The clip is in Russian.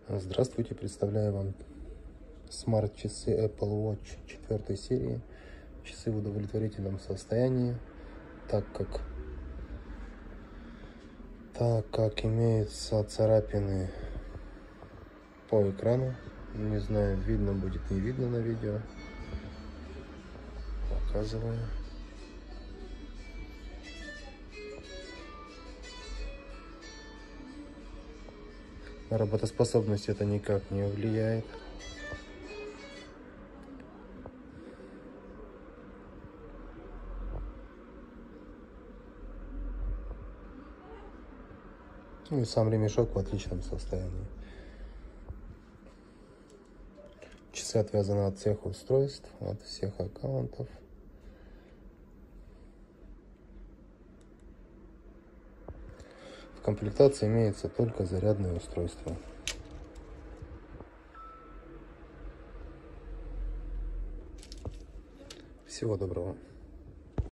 Здравствуйте, представляю вам смарт-часы Apple Watch 4 серии. Часы в удовлетворительном состоянии, так как имеются царапины по экрану. Не знаю, видно будет, не видно на видео. Показываю. На работоспособность это никак не влияет. Ну и сам ремешок в отличном состоянии. Часы отвязаны от всех устройств, от всех аккаунтов. В комплектации имеется только зарядное устройство. Всего доброго.